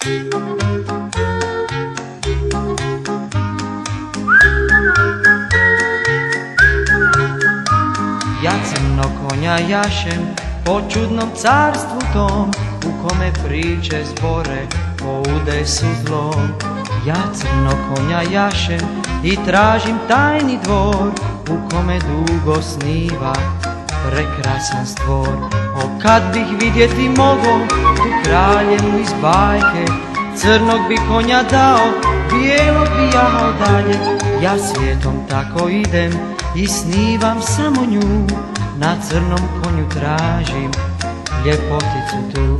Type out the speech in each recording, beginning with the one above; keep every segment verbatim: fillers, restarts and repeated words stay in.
Ja crno konja jašem po čudnom carstvu tom, u kome priče zbore o udesu zlom. Ja crno konja jašem i tražim tajni dvor, u kome dugo sniva prekrasan stvor. O kad bih vidjeti mogo tu kraljevnu iz bajke, crnog bi konja dao, bijelog bi jahao dalje. Ja svijetom tako idem i snivam samo nju, na crnom konju tražim ljepoticu tu.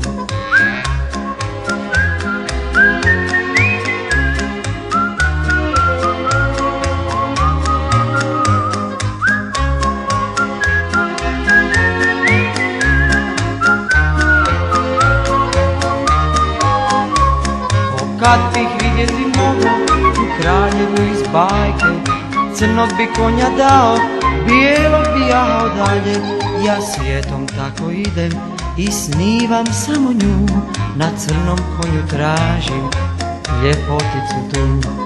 Kad bih vidjeti mogo tu kraljevu iz bajke, crnog bi konja dao, bijelog bi jahao dalje. Ja svijetom tako idem i snivam samo nju, na crnom konju tražim ljepoticu tu.